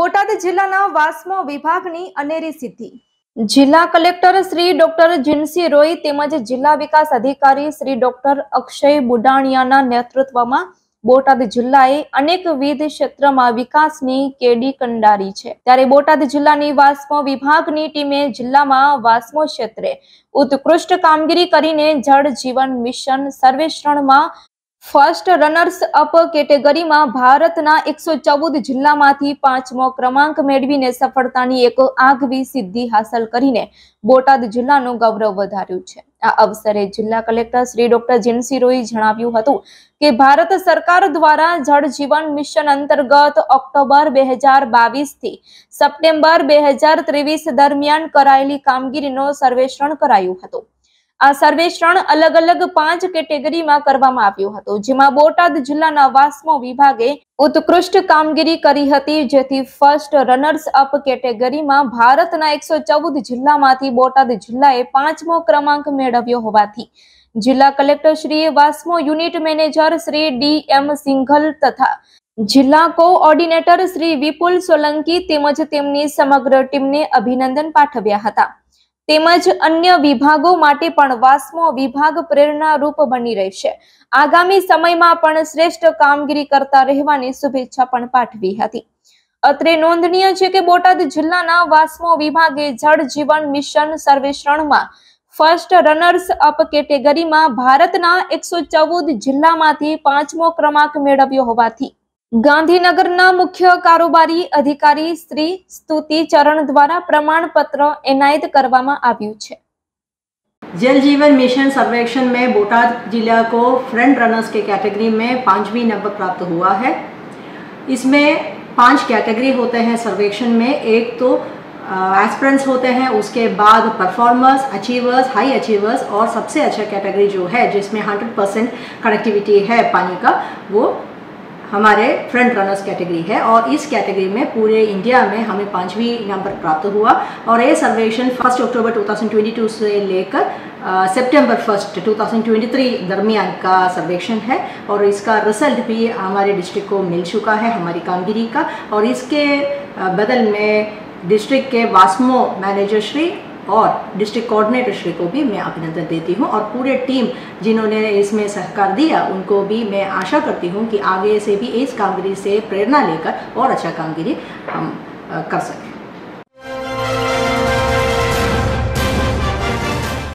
બોટાદ જિલ્લાના વાસ્મો વિભાગની અનેરી સિદ્ધિ. જિલ્લા કલેક્ટર શ્રી ડોક્ટર જીનસી રોય તેમજ જિલ્લા વિકાસ અધિકારી શ્રી ડોક્ટર અક્ષય બુડાણિયાના નેતૃત્વમાં બોટાદ જિલ્લાએ અનેકવિધ ક્ષેત્રમાં વિકાસની કેડી કંડારી છે. ત્યારે બોટાદ જિલ્લાની વાસ્મો વિભાગની ટીમે જિલ્લામાં વાસ્મો ક્ષેત્રે ઉત્કૃષ્ટ કામગીરી કરીને જળ જીવન મિશન સર્વેક્ષણમાં ફર્સ્ટ રનર્સ અપ કેટેગરીમાં ભારતના 114 જિલ્લામાંથી 5મો ક્રમાંક મેળવીને સફળતાની એક આગવી સિદ્ધિ હાંસલ કરીને બોટાદ જિલ્લાનું ગૌરવ વધાર્યું છે. આ અવસરે જિલ્લા કલેક્ટર શ્રી ડોક્ટર જીનસી રોયે જણાવ્યું હતું કે ભારત સરકાર દ્વારા જળ જીવન મિશન અંતર્ગત ઓક્ટોબર 2022 થી સપ્ટેમ્બર 2023 દરમિયાન કરાયેલી કામગીરીનો સર્વેક્ષણ કરાયું હતું. આ સર્વેક્ષણ અલગ અલગ 5 કેટેગરીમાં કરવામાં આવ્યું હતું, જેમાં બોટાદ જિલ્લાના વાસ્મો વિભાગે ઉત્કૃષ્ટ કામગીરી કરી હતી, જેથી ફર્સ્ટ રનર્સ અપ કેટેગરીમાં ભારતના 114 જિલ્લામાંથી બોટાદ જિલ્લાએ 5મો ક્રમાંક મેળવ્યો હોવાથી જિલ્લા કલેક્ટર શ્રી વાસ્મો unit manager Shri DM Singhal તથા જિલ્લા કોઓર્ડિનેટર શ્રી વિપુલ સોલંકી તેમજ તેમની સમગ્ર ટીમને અભિનંદન પાઠવ્યા હતા. તેમજ અન્ય વિભાગો માટે પણ વાસ્મો વિભાગ પ્રેરણારૂપ બની રહેશે. આગામી સમયમાં પણ શ્રેષ્ઠ કામગીરી કરતા રહેવાની શુભેચ્છા પણ પાઠવી હતી. અત્રે નોંધનીય છે કે બોટાદ જિલ્લાના વાસ્મો વિભાગે જળ જીવન મિશન સર્વેક્ષણમાં ફર્સ્ટ રનર્સ અપ કેટેગરીમાં ભારતના 114 જિલ્લામાંથી 5મો ક્રમાંક મેળવ્યો હોવાથી ગાંધીનગરના મુખ્ય કારોબારી અધિकारी श्री स्तुति चरण द्वारा प्रमाणपत्र एनायत કરવામાં આવ્યું છે. जल जीवन मिशन सर्वेक्षण में बोटाद जिला को फ्रंट रनर्स के कैटेगरी में 5वीं नंबर प्राप्त हुआ है. इसमें 5 कैटेगरी होते हैं सर्वेक्षण में. एक तो एस्पिरेंट्स होते हैं, उसके बाद परफॉर्मर्स, अचीवर्स, हाई अचीवर्स और सबसे अच्छा कैटेगरी जो है जिसमें 100% कनेक्टिविटी है पानी का, वो हमारे फ्रंट रनर्स कैटेगरी है. और इस कैटेगरी में पूरे इंडिया में हमें 5वीं नंबर प्राप्त हुआ. और ये सर्वेक्षण 1 अक्टूबर 2022 से लेकर सितंबर 1 2023 दरमियान का सर्वेक्षण है. और इसका रिजल्ट भी हमारे डिस्ट्रिक्ट को मिल चुका है, हमारी कामगिरी का. और इसके बदल में डिस्ट्रिक्ट के वास्मो मैनेजर श्री और डिस्ट्रिक्ट कोऑर्डिनेटर श्री को भी मैं अभिनंदन देती हूँ. और पूरे टीम जिन्होंने इसमें सहकार दिया उनको भी मैं आशा करती हूँ कि आगे से भी इस कामगिरी से प्रेरणा लेकर और अच्छा कामगिरी हम कर सकें.